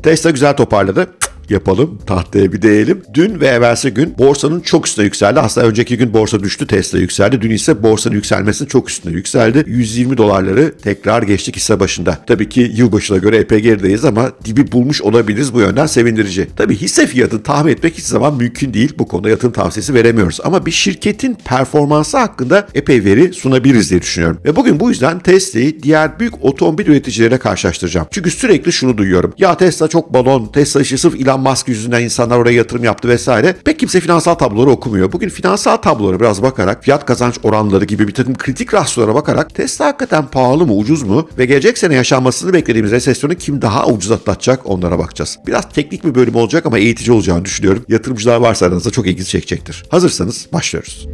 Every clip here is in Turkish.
Tesla güzel toparladı. Yapalım, tahtaya bir değelim. Dün ve evvelsi gün borsanın çok üstüne yükseldi. Aslında önceki gün borsa düştü, Tesla yükseldi. Dün ise borsanın yükselmesinin çok üstüne yükseldi. $120 tekrar geçtik hisse başında. Tabii ki yılbaşına göre epey gerideyiz ama dibi bulmuş olabiliriz, bu yönden sevindirici. Tabii hisse fiyatını tahmin etmek hiçbir zaman mümkün değil. Bu konuda yatırım tavsiyesi veremiyoruz. Ama bir şirketin performansı hakkında epey veri sunabiliriz diye düşünüyorum. Ve bugün bu yüzden Tesla'yı diğer büyük otomobil üreticileriyle karşılaştıracağım. Çünkü sürekli şunu duyuyorum. Ya Tesla çok balon, Tesla işi sırf Elon Musk yüzünden insanlar oraya yatırım yaptı vesaire. Pek kimse finansal tabloları okumuyor. Bugün finansal tablolara biraz bakarak, fiyat kazanç oranları gibi bir takım kritik rasyolara bakarak Tesla hakikaten pahalı mı, ucuz mu ve gelecek sene yaşanmasını beklediğimiz resesyonu kim daha ucuz atlatacak, onlara bakacağız. Biraz teknik bir bölüm olacak ama eğitici olacağını düşünüyorum. Yatırımcılar varsa aranızda çok ilgi çekecektir. Hazırsanız başlıyoruz.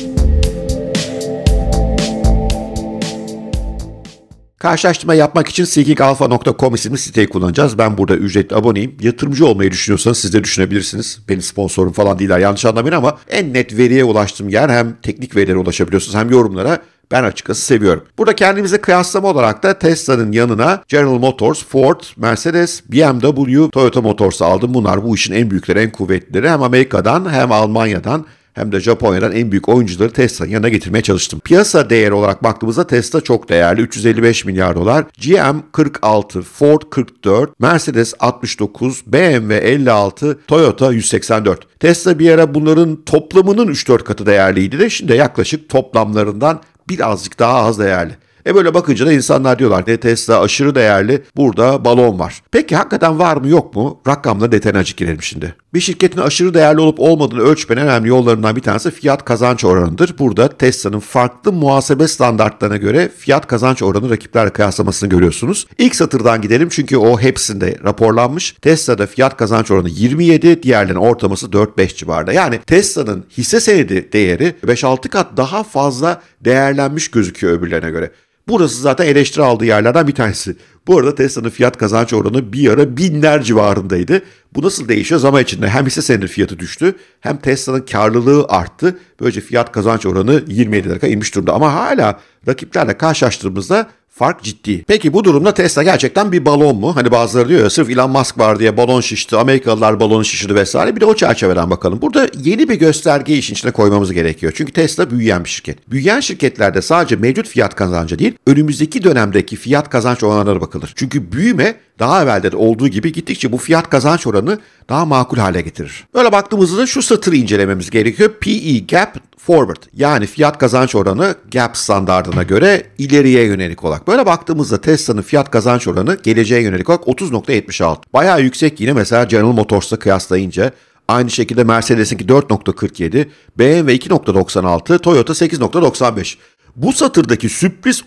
Karşılaştırma yapmak için seekingalpha.com isimli siteyi kullanacağız. Ben burada ücretli aboneyim. Yatırımcı olmayı düşünüyorsanız siz de düşünebilirsiniz. Benim sponsorum falan değiller, yanlış anlamayın, ama en net veriye ulaştığım yer, hem teknik verilere ulaşabiliyorsunuz hem yorumlara. Ben açıkçası seviyorum. Burada kendimize kıyaslama olarak da Tesla'nın yanına General Motors, Ford, Mercedes, BMW, Toyota Motors'u aldım. Bunlar bu işin en büyükleri, en kuvvetlileri. Hem Amerika'dan hem Almanya'dan hem de Japonya'dan en büyük oyuncuları Tesla'nın yanına getirmeye çalıştım. Piyasa değeri olarak baktığımızda Tesla çok değerli, $355 milyar. GM 46, Ford 44, Mercedes 69, BMW 56, Toyota 184. Tesla bir ara bunların toplamının 3-4 katı değerliydi de şimdi yaklaşık toplamlarından birazcık daha az değerli. Böyle bakınca da insanlar diyorlar ki Tesla aşırı değerli, burada balon var. Peki hakikaten var mı yok mu? Rakamla detayına açık girelim şimdi. Bir şirketin aşırı değerli olup olmadığını ölçmenin önemli yollarından bir tanesi fiyat kazanç oranıdır. Burada Tesla'nın farklı muhasebe standartlarına göre fiyat kazanç oranı rakiplerle kıyaslamasını görüyorsunuz. İlk satırdan gidelim çünkü o hepsinde raporlanmış. Tesla'da fiyat kazanç oranı 27, diğerlerinin ortalaması 4-5 civarında. Yani Tesla'nın hisse senedi değeri 5-6 kat daha fazla değerlenmiş gözüküyor öbürlerine göre. Burası zaten eleştiri aldığı yerlerden bir tanesi. Bu arada Tesla'nın fiyat kazanç oranı bir ara binler civarındaydı. Bu nasıl değişiyor? Zaman içinde hem hisse senedi fiyatı düştü hem Tesla'nın karlılığı arttı. Böylece fiyat kazanç oranı 27'lere inmiş durumda. Ama hala rakiplerle karşılaştırdığımızda fark ciddi. Peki bu durumda Tesla gerçekten bir balon mu? Hani bazıları diyor ya, sırf Elon Musk var diye balon şişti, Amerikalılar balonu şişirdi vesaire. Bir de o çerçeveden bakalım. Burada yeni bir göstergeyi işin içine koymamız gerekiyor. Çünkü Tesla büyüyen bir şirket. Büyüyen şirketlerde sadece mevcut fiyat kazancı değil, önümüzdeki dönemdeki fiyat kazanç oranlarına bakılır. Çünkü büyüme daha evvelde de olduğu gibi gittikçe bu fiyat kazanç oranı daha makul hale getirir. Böyle baktığımızda da şu satırı incelememiz gerekiyor. PE Gap Forward, yani fiyat kazanç oranı Gap standardına göre ileriye yönelik olarak. Böyle baktığımızda Tesla'nın fiyat kazanç oranı geleceğe yönelik olarak 30.76. Bayağı yüksek yine mesela General Motors'la kıyaslayınca. Aynı şekilde Mercedes'inki 4.47, BMW 2.96, Toyota 8.95. Bu satırdaki sürpriz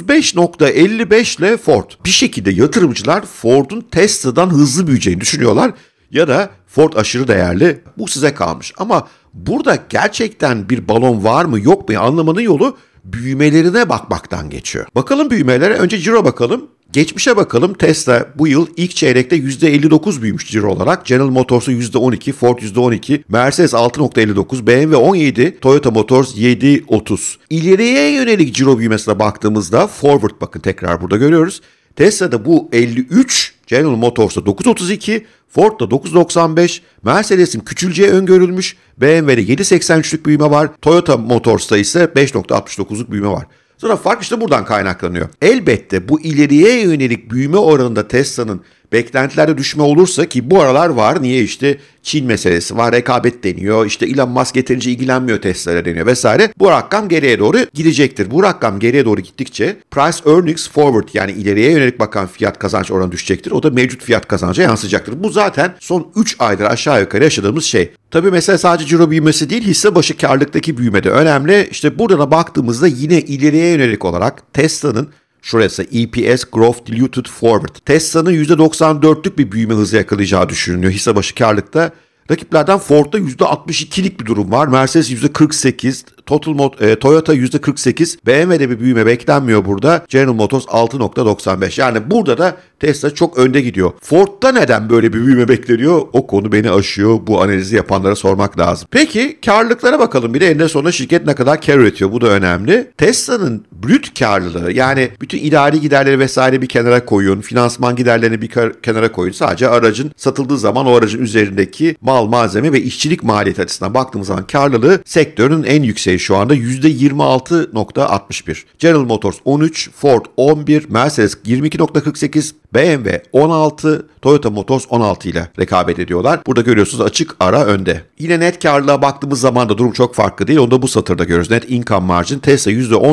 35.55 ile Ford. Bir şekilde yatırımcılar Ford'un Tesla'dan hızlı büyüyeceğini düşünüyorlar ya da Ford aşırı değerli, bu size kalmış. Ama burada gerçekten bir balon var mı yok mu anlamanın yolu büyümelerine bakmaktan geçiyor. Bakalım büyümelere, önce ciro bakalım. Geçmişe bakalım. Tesla bu yıl ilk çeyrekte %59 büyümüş ciro olarak. General Motors'u %12, Ford %12, Mercedes 6.59, BMW 17, Toyota Motors 7.30. İleriye yönelik ciro büyümesine baktığımızda forward, bakın tekrar burada görüyoruz. Tesla'da bu 53, General Motors'ta 9.32, Ford'da 9.95, Mercedes'in küçüleceği öngörülmüş, BMW'de 7.83'lük büyüme var, Toyota Motors'ta ise 5.69'luk büyüme var. Sonra fark işte buradan kaynaklanıyor. Elbette bu ileriye yönelik büyüme oranında Tesla'nın beklentilerde düşme olursa, ki bu aralar var. Niye? İşte Çin meselesi var, rekabet deniyor, işte Elon Musk yeterince ilgilenmiyor Tesla'ya deniyor vesaire. Bu rakam geriye doğru gidecektir. Bu rakam geriye doğru gittikçe Price Earnings Forward, yani ileriye yönelik bakan fiyat kazanç oranı düşecektir. O da mevcut fiyat kazanca yansıyacaktır. Bu zaten son 3 aydır aşağı yukarı yaşadığımız şey. Tabii mesela sadece ciro büyümesi değil, hisse başı karlılıktaki büyüme de önemli. İşte burada da baktığımızda yine ileriye yönelik olarak Tesla'nın, şurası EPS Growth Diluted Forward, Tesla'nın %94'lük bir büyüme hızı yakalayacağı düşünülüyor hisse başı karlılıkta. Rakiplerden Ford'da %62'lik bir durum var. Mercedes %48, Toyota %48, BMW'de bir büyüme beklenmiyor burada. General Motors 6.95. Yani burada da Tesla çok önde gidiyor. Ford'da neden böyle bir büyüme bekleniyor? O konu beni aşıyor. Bu analizi yapanlara sormak lazım. Peki karlılıklara bakalım. Bir de eninde sonunda şirket ne kadar kar üretiyor? Bu da önemli. Tesla'nın brüt karlılığı, yani bütün idari giderleri vesaire bir kenara koyun. Finansman giderlerini bir kenara koyun. Sadece aracın satıldığı zaman o aracın üzerindeki mal, malzeme ve işçilik maliyeti açısından baktığımız zaman karlılığı sektörün en yükseği şu anda %26.61. General Motors 13, Ford 11, Mercedes 22.48, BMW 16, Toyota Motors 16 ile rekabet ediyorlar. Burada görüyorsunuz açık ara önde. Yine net karlılığa baktığımız zaman da durum çok farklı değil. Onu da bu satırda görüyoruz. Net income margin Tesla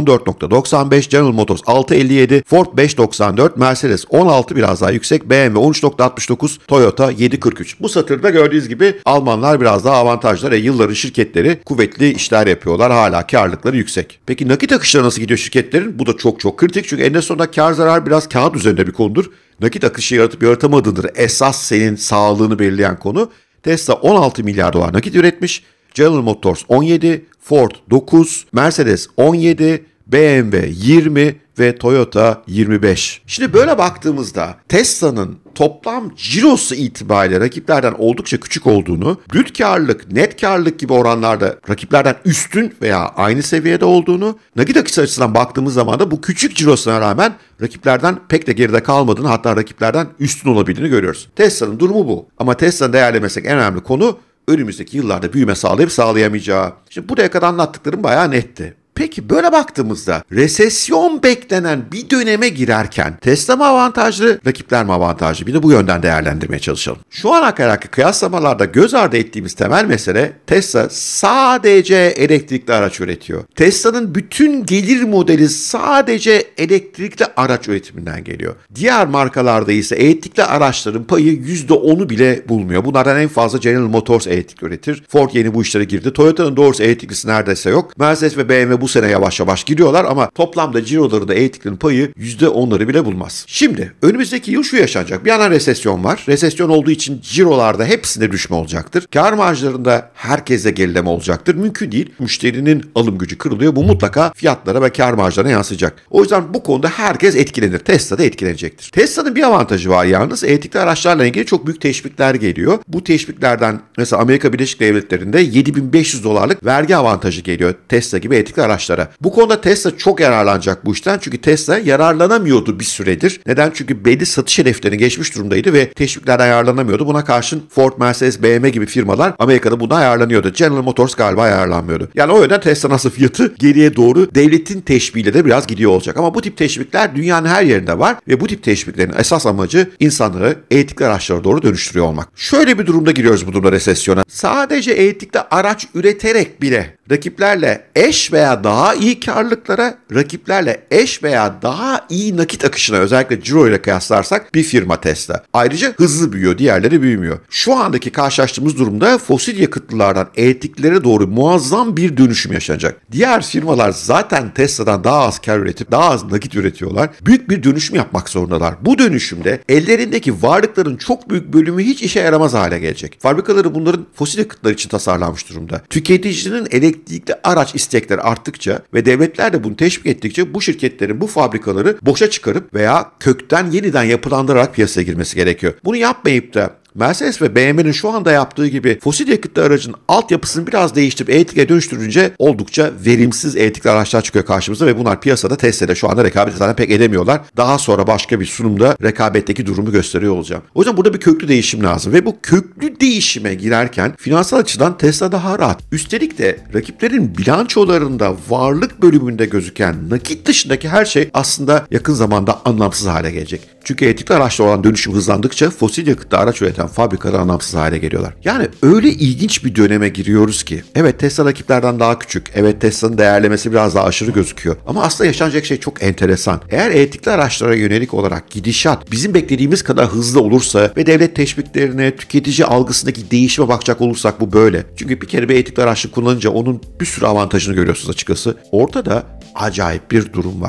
%14.95, General Motors 6.57, Ford 5.94, Mercedes 16 biraz daha yüksek, BMW 13.69, Toyota 7.43. Bu satırda gördüğünüz gibi Almanlar biraz daha avantajlı. Yılların şirketleri kuvvetli işler yapıyorlar. Hala karlılıkları yüksek. Peki nakit akışları nasıl gidiyor şirketlerin? Bu da çok kritik. Çünkü eninde sonunda kar zarar biraz kağıt üzerinde bir konudur. Nakit akışı yaratıp yaratamadığıdır esas senin sağlığını belirleyen konu. Tesla 16 milyar dolar nakit üretmiş. General Motors 17, Ford 9, Mercedes 17, BMW 20 ve Toyota 25. Şimdi böyle baktığımızda Tesla'nın toplam cirosu itibariyle rakiplerden oldukça küçük olduğunu, brüt karlılık, net karlılık gibi oranlarda rakiplerden üstün veya aynı seviyede olduğunu, nakit akışı açısından baktığımız zaman da bu küçük cirosuna rağmen rakiplerden pek de geride kalmadığını, hatta rakiplerden üstün olabildiğini görüyoruz. Tesla'nın durumu bu. Ama Tesla'nın değerlemesek en önemli konu önümüzdeki yıllarda büyüme sağlayıp sağlayamayacağı. Şimdi buraya kadar anlattıklarım bayağı netti. Peki böyle baktığımızda resesyon beklenen bir döneme girerken Tesla mı avantajlı, rakipler mi avantajlı? Bir de bu yönden değerlendirmeye çalışalım. Şu ana kadarki kıyaslamalarda göz ardı ettiğimiz temel mesele Tesla sadece elektrikli araç üretiyor. Tesla'nın bütün gelir modeli sadece elektrikli araç üretiminden geliyor. Diğer markalarda ise elektrikli araçların payı %10'u bile bulmuyor. Bunlardan en fazla General Motors elektrik üretir. Ford yeni bu işlere girdi. Toyota'nın doğrusu elektriklisi neredeyse yok. Mercedes ve BMW bu sene yavaş yavaş giriyorlar ama toplamda cirolarında elektriklerin payı %10'ları bile bulmaz. Şimdi önümüzdeki yıl şu yaşanacak. Bir yandan resesyon var. Resesyon olduğu için cirolarda hepsinde düşme olacaktır. Kar marjlarında herkeste gerileme olacaktır. Mümkün değil. Müşterinin alım gücü kırılıyor. Bu mutlaka fiyatlara ve kar marjlarına yansıyacak. O yüzden bu konuda herkes etkilenir. Tesla da etkilenecektir. Tesla'nın bir avantajı var yalnız. Elektrikli araçlarla ilgili çok büyük teşvikler geliyor. Bu teşviklerden mesela Amerika Birleşik Devletleri'nde $7.500 vergi avantajı geliyor Tesla gibi elektrikli araçlara. Bu konuda Tesla çok yararlanacak bu işten. Çünkü Tesla yararlanamıyordu bir süredir. Neden? Çünkü belli satış hedeflerini geçmiş durumdaydı ve teşviklerden yararlanamıyordu. Buna karşın Ford, Mercedes, BMW gibi firmalar Amerika'da buna yararlanıyordu. General Motors galiba yararlanmıyordu. Yani o yüzden Tesla nasıl fiyatı geriye doğru devletin teşviğiyle de biraz gidiyor olacak. Ama bu tip teşvikler dünyanın her yerinde var ve bu tip teşviklerin esas amacı insanları elektrikli araçlara doğru dönüştürüyor olmak. Şöyle bir durumda giriyoruz bu durumda resesyona. Sadece elektrikli araç üreterek bile rakiplerle eş veya daha iyi karlılıklara, rakiplerle eş veya daha iyi nakit akışına özellikle ciro ile kıyaslarsak bir firma Tesla. Ayrıca hızlı büyüyor, diğerleri büyümüyor. Şu andaki karşılaştığımız durumda fosil yakıtlılardan elektriklere doğru muazzam bir dönüşüm yaşanacak. Diğer firmalar zaten Tesla'dan daha az kar üretip daha az nakit üretiyorlar. Büyük bir dönüşüm yapmak zorundalar. Bu dönüşümde ellerindeki varlıkların çok büyük bölümü hiç işe yaramaz hale gelecek. Fabrikaları bunların fosil yakıtlar için tasarlanmış durumda. Tüketicinin elektrikli araç istekleri arttıkça ve devletler de bunu teşvik ettikçe bu şirketlerin bu fabrikaları boşa çıkarıp veya kökten yeniden yapılandırarak piyasaya girmesi gerekiyor. Bunu yapmayıp da Mercedes ve BMW'nin şu anda yaptığı gibi fosil yakıtlı aracın altyapısını biraz değiştirip elektriğe dönüştürünce oldukça verimsiz elektrikli araçlar çıkıyor karşımıza ve bunlar piyasada Tesla'da şu anda rekabet zaten pek edemiyorlar. Daha sonra başka bir sunumda rekabetteki durumu gösteriyor olacağım. O yüzden burada bir köklü değişim lazım ve bu köklü değişime girerken finansal açıdan Tesla daha rahat. Üstelik de rakiplerin bilançolarında varlık bölümünde gözüken nakit dışındaki her şey aslında yakın zamanda anlamsız hale gelecek. Çünkü elektrikli araçla olan dönüşüm hızlandıkça fosil yakıtlı araç üreten fabrikalar anlamsız hale geliyorlar. Yani öyle ilginç bir döneme giriyoruz ki evet Tesla rakiplerden daha küçük. Evet Tesla'nın değerlemesi biraz daha aşırı gözüküyor. Ama aslında yaşanacak şey çok enteresan. Eğer elektrikli araçlara yönelik olarak gidişat bizim beklediğimiz kadar hızlı olursa ve devlet teşviklerine, tüketici algısındaki değişime bakacak olursak bu böyle. Çünkü bir kere bir elektrikli araçlı kullanınca onun bir sürü avantajını görüyorsunuz açıkçası. Ortada acayip bir durum var.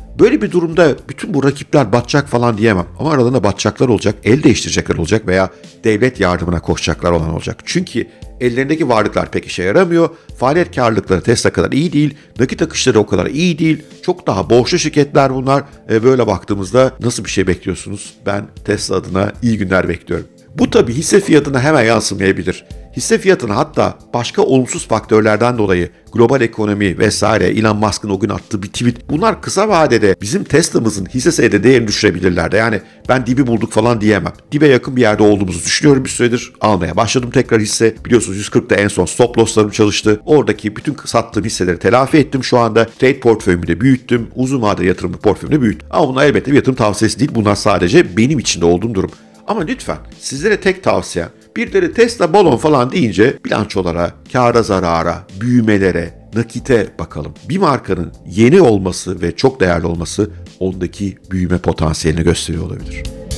Böyle bir durumda bütün bu rakipler batacak falan diyemem. Ama aralarında batacaklar olacak, el değiştirecekler olacak veya devlet yardımına koşacaklar olan olacak. Çünkü ellerindeki varlıklar pek işe yaramıyor. Faaliyet karlılıkları Tesla kadar iyi değil. Nakit akışları o kadar iyi değil. Çok daha borçlu şirketler bunlar. Böyle baktığımızda nasıl bir şey bekliyorsunuz? Ben Tesla adına iyi günler bekliyorum. Bu tabii hisse fiyatına hemen yansımayabilir. Hisse fiyatına hatta başka olumsuz faktörlerden dolayı global ekonomi vesaire Elon Musk'ın o gün attığı bir tweet bunlar kısa vadede bizim Tesla'mızın hisse senedi değerini düşürebilirler de. Yani ben dibi bulduk falan diyemem. Dibe yakın bir yerde olduğumuzu düşünüyorum bir süredir. Almaya başladım tekrar hisse. Biliyorsunuz 140'da en son stop losslarım çalıştı. Oradaki bütün sattığım hisseleri telafi ettim şu anda. Trade portföyümü de büyüttüm. Uzun vadeli yatırımlı portföyümü de büyüttüm. Ama bunlar elbette bir yatırım tavsiyesi değil. Bunlar sadece benim içinde olduğum durum. Ama lütfen sizlere tek tavsiyem birileri Tesla balon falan deyince bilançolara, kâra zarara, büyümelere, nakite bakalım. Bir markanın yeni olması ve çok değerli olması ondaki büyüme potansiyelini gösteriyor olabilir.